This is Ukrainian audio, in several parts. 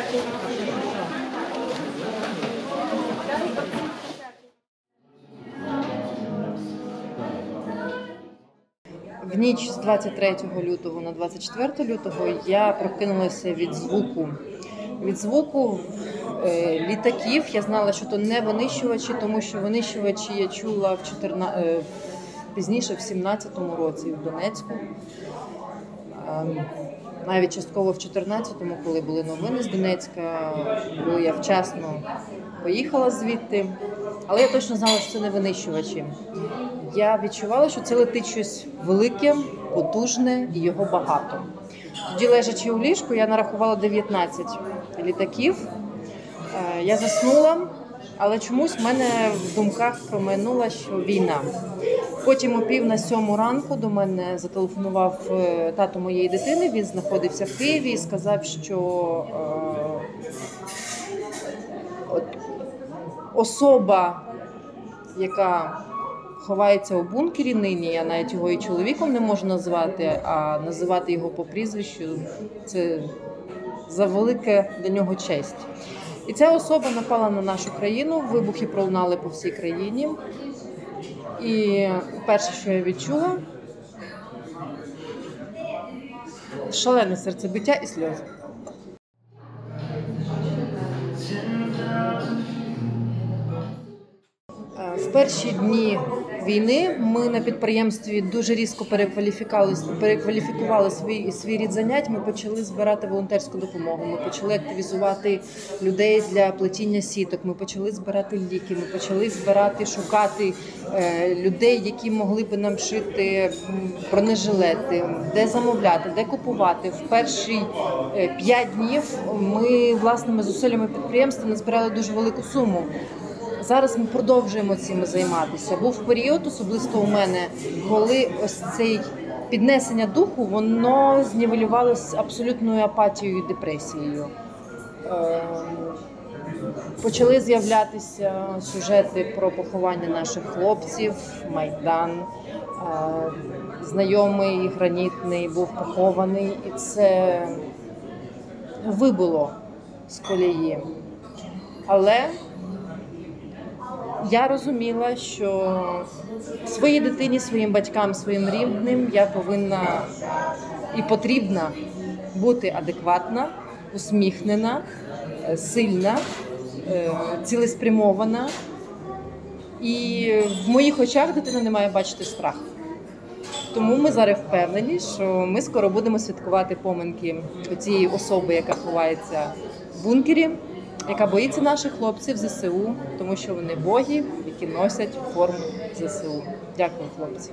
В ніч з 23 лютого на 24 лютого я прокинулася від звуку літаків. Я знала, що то не винищувачі, тому що винищувачі я чула пізніше, в 17-му році в Донецьку. Навіть частково в 14-му, коли були новини з Донецька, коли я вчасно поїхала звідти. Але я точно знала, що це не винищувачі. Я відчувала, що це летить щось велике, потужне і його багато. Тоді, лежачи у ліжку, я нарахувала 19 літаків. Я заснула, але чомусь в мене в думках промайнула, що війна. Потім о 6:45 ранку до мене зателефонував тато моєї дитини, він знаходився в Києві і сказав, що особа, яка ховається у бункері нині, я навіть його і чоловіком не можу назвати, а називати його по прізвищу – це за велика для нього честь. І ця особа напала на нашу країну, вибухи пролунали по всій країні. І перше, що я відчула – шалене серцебиття і сльози. В перші дні війни ми на підприємстві дуже різко перекваліфікували свій рід занять. Ми почали збирати волонтерську допомогу, ми почали активізувати людей для плетіння сіток, ми почали збирати ліки, ми почали шукати людей, які могли б нам шити бронежилети, де замовляти, де купувати. В перші 5 днів ми власними зусиллями підприємства назбирали дуже велику суму. Зараз ми продовжуємо цим займатися. Був період, особисто у мене, коли ось цей піднесення духу, воно знівелювалося абсолютною апатією і депресією. Почали з'являтися сюжети про поховання наших хлопців, Майдан. Знайомий гранітний був похований, і це вибило з колії. Але я розуміла, що своїй дитині, своїм батькам, своїм рідним я повинна і потрібна бути адекватна, усміхнена, сильна, цілеспрямована. І в моїх очах дитина не має бачити страх. Тому ми зараз впевнені, що ми скоро будемо святкувати поминки цієї особи, яка ховається в бункері, яка боїться наших хлопців ЗСУ, тому що вони боги, які носять форму ЗСУ. Дякую, хлопці.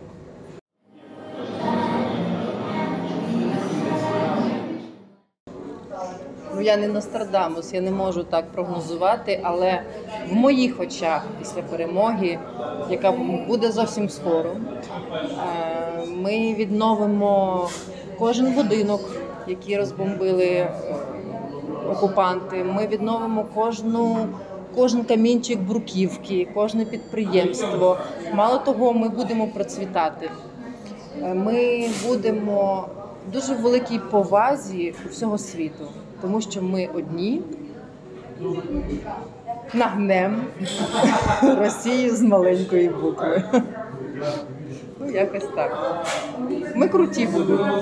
Я не Нострадамус, я не можу так прогнозувати, але в моїх очах після перемоги, яка буде зовсім скоро, ми відновимо кожен будинок, який розбомбили окупанти. Ми відновимо кожен камінчик бруківки, кожне підприємство. Мало того, ми будемо процвітати. Ми будемо в дуже великій повазі у всього світу, тому що ми одні нагнемо Росію з маленької букви. Ну, якось так. Ми круті будемо.